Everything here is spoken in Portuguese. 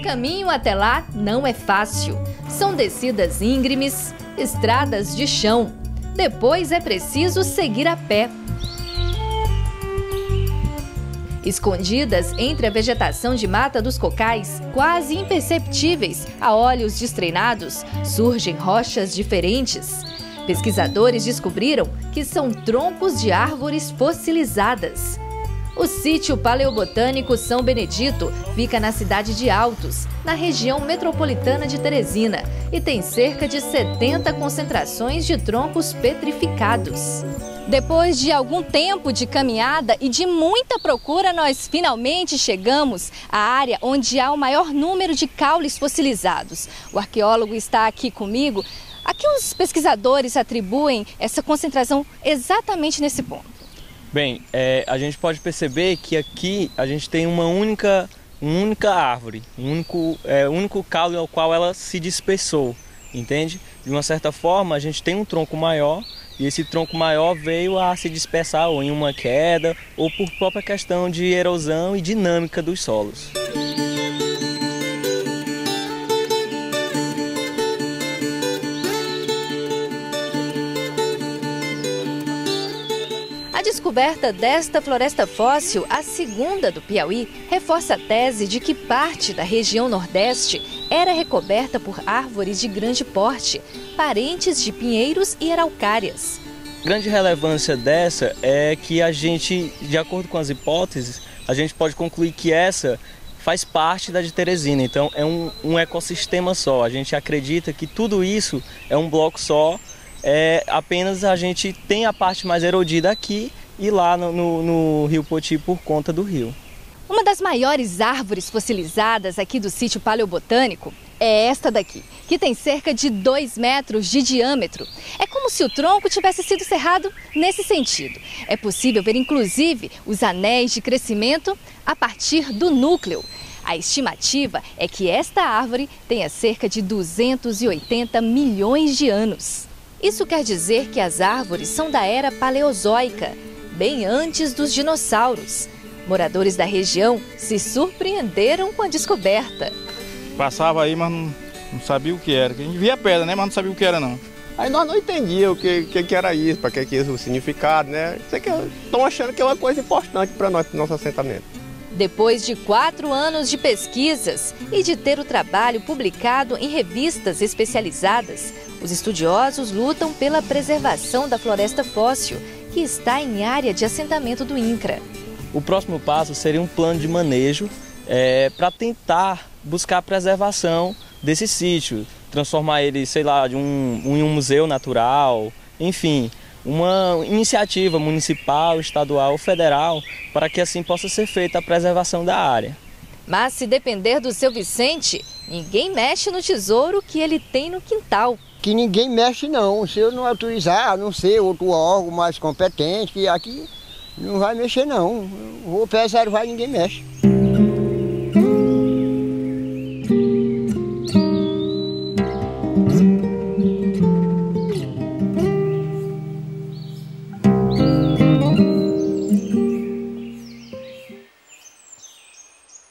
caminho até lá não é fácil. São descidas íngremes, estradas de chão. Depois é preciso seguir a pé. Escondidas entre a vegetação de mata dos cocais, quase imperceptíveis a olhos destreinados, surgem rochas diferentes. Pesquisadores descobriram que são troncos de árvores fossilizadas. O sítio paleobotânico São Benedito fica na cidade de Altos, na região metropolitana de Teresina, e tem cerca de 70 concentrações de troncos petrificados. Depois de algum tempo de caminhada e de muita procura, nós finalmente chegamos à área onde há o maior número de caules fossilizados. O arqueólogo está aqui comigo. A que os pesquisadores atribuem essa concentração exatamente nesse ponto? Bem, a gente pode perceber que aqui a gente tem uma única árvore, um único caule ao qual ela se dispersou, entende? De uma certa forma, a gente tem um tronco maior e esse tronco maior veio a se dispersar ou em uma queda ou por própria questão de erosão e dinâmica dos solos. A descoberta desta floresta fóssil, a segunda do Piauí, reforça a tese de que parte da região Nordeste era recoberta por árvores de grande porte, parentes de pinheiros e araucárias. Grande relevância dessa é que a gente, de acordo com as hipóteses, a gente pode concluir que essa faz parte da de Teresina, então é um ecossistema só. A gente acredita que tudo isso é um bloco só. Apenas a gente tem a parte mais erodida aqui e lá no Rio Poti por conta do rio. Uma das maiores árvores fossilizadas aqui do sítio paleobotânico é esta daqui, que tem cerca de 2 metros de diâmetro. É como se o tronco tivesse sido serrado nesse sentido. É possível ver inclusive os anéis de crescimento a partir do núcleo. A estimativa é que esta árvore tenha cerca de 280 milhões de anos. Isso quer dizer que as árvores são da era paleozoica, bem antes dos dinossauros. Moradores da região se surpreenderam com a descoberta. Passava aí, mas não sabia o que era. A gente via pedra, né? Mas não sabia o que era, não. Aí nós não entendíamos o que era isso, para que isso, o significado, né? Estão achando que é uma coisa importante para nós, pro nosso assentamento. Depois de 4 anos de pesquisas e de ter o trabalho publicado em revistas especializadas, os estudiosos lutam pela preservação da floresta fóssil, que está em área de assentamento do INCRA. O próximo passo seria um plano de manejo para tentar buscar a preservação desse sítio, transformar ele, sei lá, em um museu natural, enfim, uma iniciativa municipal, estadual, federal, para que assim possa ser feita a preservação da área. Mas se depender do seu Vicente, ninguém mexe no tesouro que ele tem no quintal. Que ninguém mexe não, se eu não autorizar, a não ser outro órgão mais competente, que aqui não vai mexer não. Vou pesar, vai, ninguém mexe.